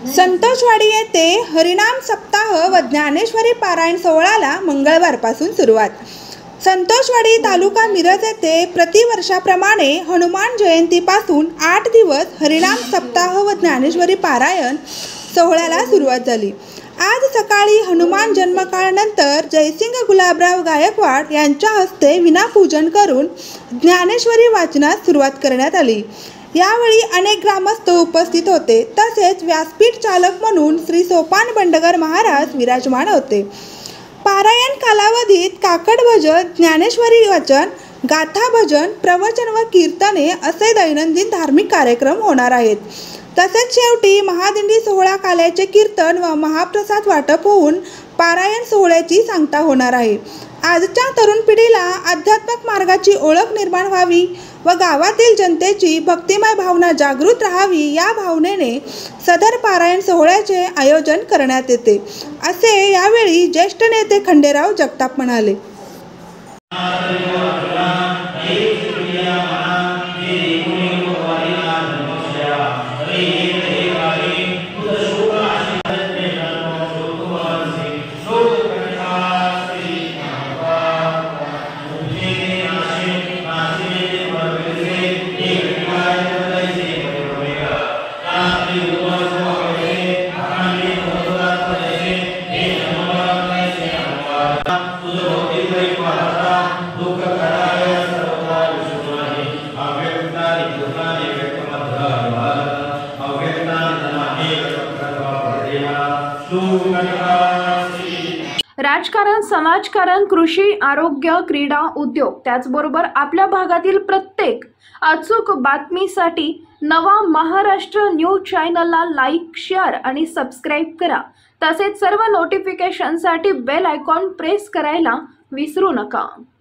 संतोषवाडी येथे हरिनाम सप्ताह व ज्ञानेश्वरी पारायण सोहळ्याला मंगळवारपासून सुरुवात। संतोषवाडी तालुका मिरज येथे प्रतिवर्षाप्रमाणे हनुमान जयंतीपासून 8 दिवस हरिनाम सप्ताह व ज्ञानेश्वरी पारायण सोहळ्याला सुरुवात झाली। आज सकाळी हनुमान जन्मकाळानंतर जयसिंग गुलाबराव गायकवाड यांच्या हस्ते विनापूजन करून ज्ञानेश्वरी वाचनास सुरुवात करण्यात आली। यावेळी अनेक ग्रामस्थ उपस्थित होते। तसेच व्यासपीठ चालक म्हणून श्री सोपान बंडगर महाराज विराजमान होते। पारायण कालावधीत काकड भजन, ज्ञानेश्वरी वाचन, गाथा भजन, प्रवचन व कीर्तने असे दैनंदिन धार्मिक कार्यक्रम होणार आहेत। तसेच शेवटी महादिंडी सोहळा काल्याचे कीर्तन व महाप्रसाद वाटप होऊन पारायण सोहळ्याची सांगता होणार आहे। आजच्या तरुण पिढीला आध्यात्मिक मार्गाची ओळख निर्माण व्हावी व गावातील जनतेची भक्तिमय भावना जागृत राहावी या भावनेने सदर पारायण सोहळ्याचे आयोजन करण्यात येते, असे यावेळी ज्येष्ठ नेते खंडेराव जगताप म्हणाले। राजकारण, समाजकारण, कृषी, आरोग्य, क्रीडा, उद्योग त्याचबरोबर आपल्या भागातील प्रत्येक अचूक बातमीसाठी नवा महाराष्ट्र न्यूज चॅनलला लाईक, शेअर आणि सबस्क्राईब करा। तसेच सर्व नोटिफिकेशनसाठी बेल आयकॉन प्रेस करायला विसरू नका।